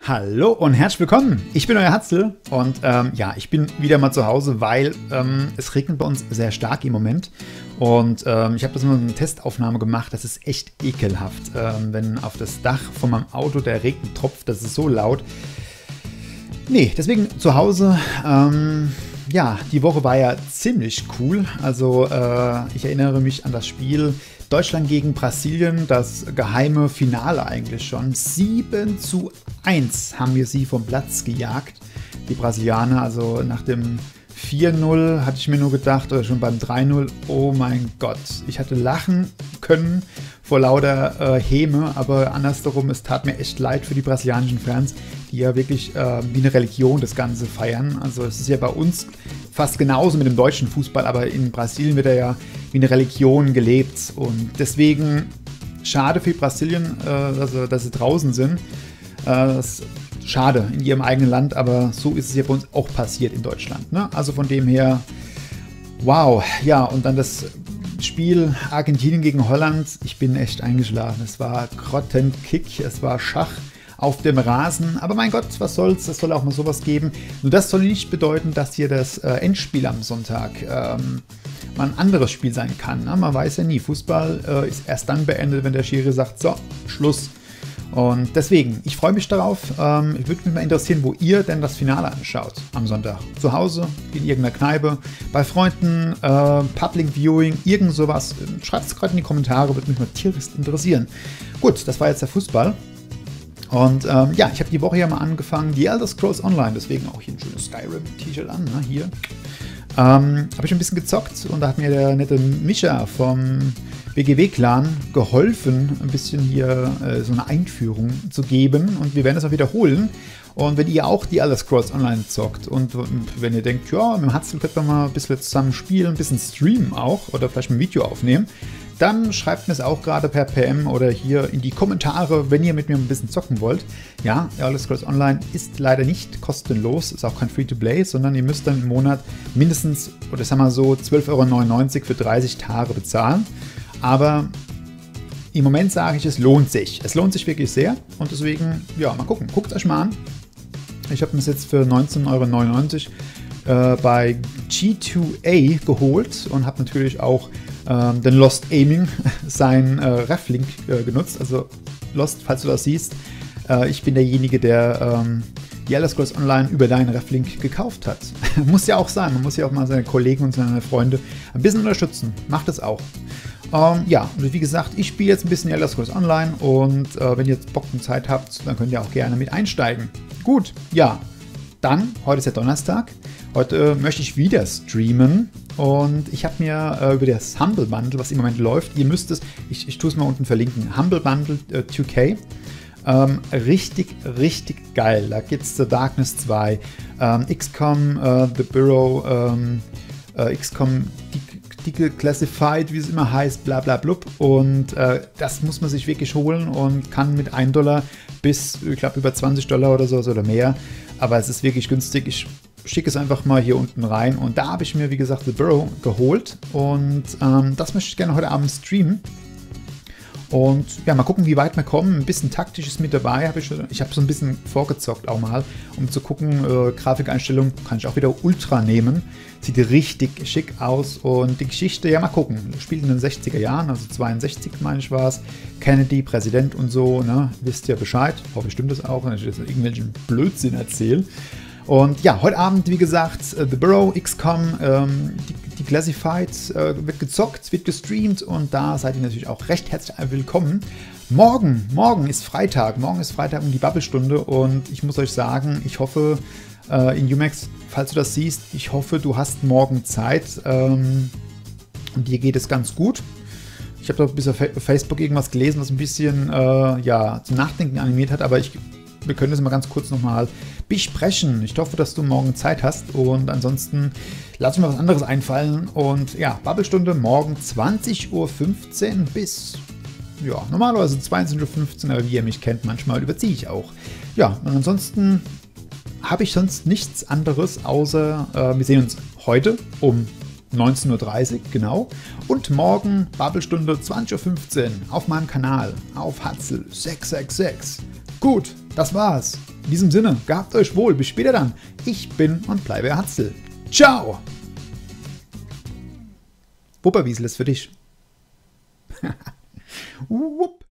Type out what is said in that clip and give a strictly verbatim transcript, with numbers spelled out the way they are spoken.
Hallo und herzlich willkommen. Ich bin euer Hatzel und ähm, ja, ich bin wieder mal zu Hause, weil ähm, es regnet bei uns sehr stark im Moment. Und ähm, ich habe das mal eine Testaufnahme gemacht. Das ist echt ekelhaft, ähm, wenn auf das Dach von meinem Auto der Regen tropft. Das ist so laut. Nee, deswegen zu Hause. Ähm, ja, die Woche war ja ziemlich cool. Also äh, ich erinnere mich an das Spiel Deutschland gegen Brasilien, das geheime Finale eigentlich schon. sieben zu eins haben wir sie vom Platz gejagt, die Brasilianer. Also nach dem vier null hatte ich mir nur gedacht, oder schon beim drei null, oh mein Gott, ich hatte lachen können vor lauter äh, Häme, aber andersherum, es tat mir echt leid für die brasilianischen Fans, die ja wirklich äh, wie eine Religion das Ganze feiern. Also es ist ja bei uns fast genauso mit dem deutschen Fußball, aber in Brasilien wird er ja wie eine Religion gelebt und deswegen schade für Brasilien, äh, also, dass sie draußen sind. Äh, das Schade in ihrem eigenen Land, aber so ist es ja bei uns auch passiert in Deutschland. Ne? Also von dem her, wow, ja, und dann das Spiel Argentinien gegen Holland. Ich bin echt eingeschlafen. Es war Grottenkick, es war Schach auf dem Rasen. Aber mein Gott, was soll's, es soll auch mal sowas geben. Nur das soll nicht bedeuten, dass hier das äh, Endspiel am Sonntag ähm, mal ein anderes Spiel sein kann. Ne? Man weiß ja nie, Fußball äh, ist erst dann beendet, wenn der Schiri sagt, so, Schluss. Und deswegen, ich freue mich darauf. Ähm, ich würde mich mal interessieren, wo ihr denn das Finale anschaut am Sonntag. Zu Hause, in irgendeiner Kneipe, bei Freunden, äh, Public Viewing, irgend sowas. Schreibt es gerade in die Kommentare, würde mich mal tierisch interessieren. Gut, das war jetzt der Fußball. Und ähm, ja, ich habe die Woche ja mal angefangen, die Elder Scrolls Online, deswegen auch hier ein schönes Skyrim-T-Shirt an, ne, hier. Ähm, habe ich ein bisschen gezockt und da hat mir der nette Micha vom B G W-Clan geholfen, ein bisschen hier äh, so eine Einführung zu geben und wir werden das auch wiederholen. Und wenn ihr auch die Elder Scrolls Online zockt und wenn ihr denkt, ja, mit dem Hatzel könnte man mal ein bisschen zusammen spielen, ein bisschen streamen auch oder vielleicht ein Video aufnehmen, dann schreibt mir es auch gerade per P M oder hier in die Kommentare, wenn ihr mit mir ein bisschen zocken wollt. Ja, Elder Scrolls Online ist leider nicht kostenlos, ist auch kein Free-to-Play, sondern ihr müsst dann im Monat mindestens, oder sagen wir so, zwölf Euro neunundneunzig für dreißig Tage bezahlen. Aber im Moment sage ich, es lohnt sich. Es lohnt sich wirklich sehr und deswegen, ja, mal gucken. Guckt es euch mal an. Ich habe mir das jetzt für neunzehn Euro neunundneunzig äh, bei G zwei A geholt und habe natürlich auch ähm, den Lost Aiming, sein äh, Reflink äh, genutzt. Also Lost, falls du das siehst, äh, ich bin derjenige, der ähm, die Elder Scrolls Online über deinen Reflink gekauft hat. Muss ja auch sein. Man muss ja auch mal seine Kollegen und seine Freunde ein bisschen unterstützen. Macht es auch. Ähm, ja, und wie gesagt, ich spiele jetzt ein bisschen Elder Scrolls Online und äh, wenn ihr jetzt Bock und Zeit habt, dann könnt ihr auch gerne mit einsteigen. Gut, ja, dann, heute ist ja Donnerstag, heute äh, möchte ich wieder streamen und ich habe mir äh, über das Humble Bundle, was im Moment läuft, ihr müsst es, ich, ich tue es mal unten verlinken, Humble Bundle äh, zwei K, ähm, richtig, richtig geil. Da gibt es The Darkness zwei, ähm, X COM, äh, The Bureau, ähm, äh, X COM Declassified, wie es immer heißt, bla bla blub. Und äh, das muss man sich wirklich holen und kann mit einem Dollar bis, ich glaube, über zwanzig Dollar oder so oder mehr. Aber es ist wirklich günstig. Ich schicke es einfach mal hier unten rein. Und da habe ich mir, wie gesagt, The Bureau geholt. Und ähm, das möchte ich gerne heute Abend streamen. Und ja, mal gucken, wie weit wir kommen. Ein bisschen taktisch ist mit dabei. Hab ich ich habe so ein bisschen vorgezockt auch mal, um zu gucken, äh, Grafikeinstellung kann ich auch wieder Ultra nehmen. Sieht richtig schick aus. Und die Geschichte, ja, mal gucken. Spielt in den sechziger Jahren, also zweiundsechzig meine ich war es. Kennedy, Präsident und so, ne? Wisst ihr Bescheid. Hoffe, stimmt das auch, wenn ich jetzt irgendwelchen Blödsinn erzähle. Und ja, heute Abend, wie gesagt, The Bureau, X COM, ähm, die, die Classified äh, wird gezockt, wird gestreamt und da seid ihr natürlich auch recht herzlich willkommen. Morgen, morgen ist Freitag, morgen ist Freitag um die Babbelstunde und ich muss euch sagen, ich hoffe, äh, in Umax, falls du das siehst, ich hoffe, du hast morgen Zeit ähm, und dir geht es ganz gut. Ich habe doch bis auf Facebook irgendwas gelesen, was ein bisschen äh, ja, zum Nachdenken animiert hat, aber ich wir können das mal ganz kurz nochmal besprechen. Ich hoffe, dass du morgen Zeit hast und ansonsten lass mir was anderes einfallen. Und ja, Babbelstunde morgen zwanzig Uhr fünfzehn bis, ja, normalerweise zweiundzwanzig Uhr fünfzehn, aber wie ihr mich kennt, manchmal überziehe ich auch. Ja, und ansonsten habe ich sonst nichts anderes, außer äh, wir sehen uns heute um neunzehn Uhr dreißig, genau. Und morgen Babbelstunde zwanzig Uhr fünfzehn auf meinem Kanal auf Hatzel sechs sechs sechs. Gut, das war's. In diesem Sinne, gehabt euch wohl, bis später dann. Ich bin und bleibe Hatzl. Ciao! Wupperwiesel ist für dich. Wupp.